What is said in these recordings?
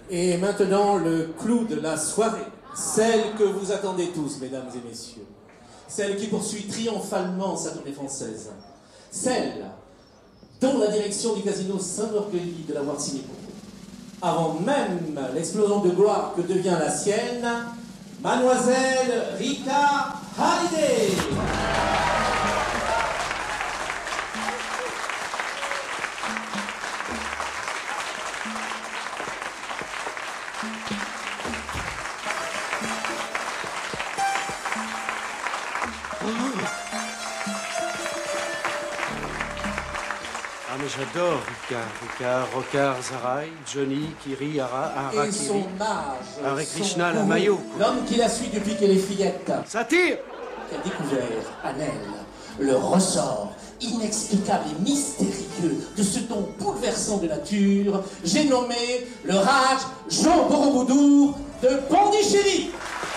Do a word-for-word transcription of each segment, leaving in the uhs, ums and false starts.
Et maintenant, le clou de la soirée. Celle que vous attendez tous, mesdames et messieurs. Celle qui poursuit triomphalement sa tournée française. Celle dont la direction du casino s'enorgueillit de l'avoir signée pour vous. Avant même l'explosion de gloire que devient la sienne, Mademoiselle Rita Hallyday. Ah, mais j'adore Rika, Rika, Rokar, Zarai, Johnny, Kiri, Ara, Harakiri. Et son âge. Hare son Krishna, la goût, Mayo. L'homme qui la suit depuis qu'elle est fillette. Ça tire! Qui a découvert en elle le ressort inexplicable et mystérieux de ce don bouleversant de nature, j'ai nommé le Raj Jean Borobudur de Pondichéry.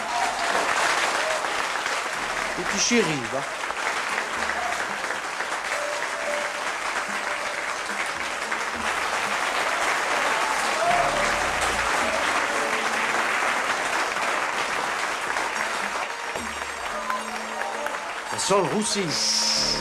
Petit chéri, va. Ça sent le roussi.